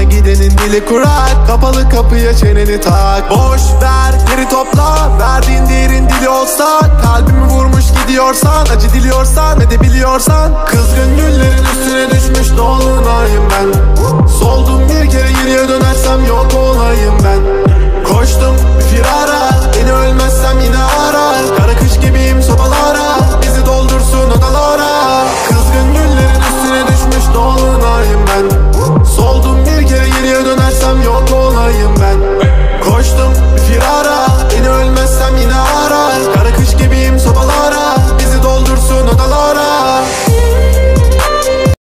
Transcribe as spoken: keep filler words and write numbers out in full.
gidenin dili kurak, kapalı kapıya çeneni tak. Boş ver geri topla, verdiğin değerin dili olsa. Kalbimi vurmuş gidiyorsan, acı diliyorsan, edebiliyorsan